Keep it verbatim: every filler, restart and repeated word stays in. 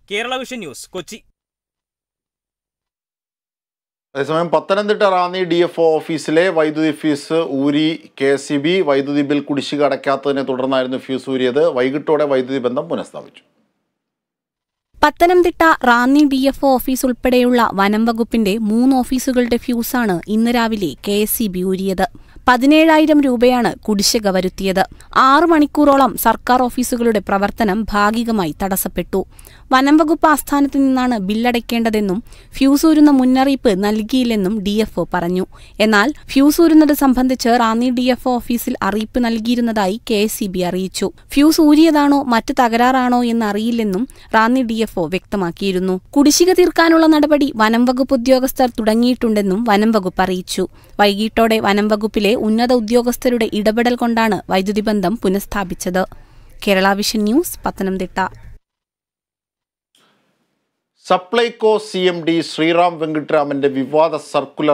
Kerala vision news, Kochi. അതേസമയം Pathanamthitta Ranni D F O ഓഫീസിലെ വൈദ്യുതി ഫീസ് ഊരി കെ എസ് ഇ ബി. വൈദ്യുതി ബിൽ കുടിശ്ശിക അടയ്ക്കാത്തതിനെ തുടർന്നായിരുന്നു ഫീസ് ഊരിയത്. വൈകിട്ടോടെ വൈദ്യുതി ബന്ധം പുനഃസ്ഥാപിച്ചു. Pathanamthitta Ranni D F O office ഉൾപ്പെടെയുള്ള വനം വകുപ്പിന്റെ മൂന്ന് ഓഫീസുകളുടെ ഫ്യൂസാണ് ഇന്ന് രാവിലെ കെ എസ് ഇ ബി ഊരിയത്. പതിനേഴായിരം രൂപയാണ് കുടിശ്ശിക വരുത്തിയത്. ആറു മണിക്കൂറോളം സർക്കാർ ഓഫീസുകളുടെ പ്രവർത്തനം ഭാഗികമായി തടസ്സപ്പെട്ടു. വനം വകുപ്പ് ആസ്ഥാനത്ത് നിന്നാണ് ബില്ലടയ്ക്കേണ്ടതെന്നും ഫ്യൂസ് ഊരുന്ന മുന്നറിയിപ്പ് നൽകിയില്ലെന്നും ഡി എഫ് ഒ പറഞ്ഞു. എന്നാൽ ഫ്യൂസ് ഊരുന്നത് സംബന്ധിച്ച് റാന്നി ഡി എഫ് ഒ ഓഫീസിൽ അറിയിപ്പ് നൽകിയിരുന്നതായി കെ എസ് ഇ ബി അറിയിച്ചു. ഫ്യൂസ് ഊരിയതാണോ മറ്റു തകരാറാണോ എന്നറിയില്ലെന്നും റാന്നി ഡി എഫ് ഒ വ്യക്തമാക്കിയിരുന്നു. കുടിശ്ശിക തീർക്കാനുള്ള നടപടി വനം വകുപ്പ് ഉദ്യോഗസ്ഥർ തുടങ്ങിയിട്ടുണ്ടെന്നും വനം വകുപ്പ് അറിയിച്ചു. വൈകിട്ടോടെ വനം വകുപ്പിലെ ഉന്നത ഉദ്യോഗസ്ഥരുടെ ഇടപെടൽ കൊണ്ടാണ് വൈദ്യുതി ബന്ധം പുനഃസ്ഥാപിച്ചത്. Kerala vision news, Pathanamthitta. Supplyco C M D Sriram വെങ്കിട്ടരാമന്റെ വിവാദ സർക്കുലർ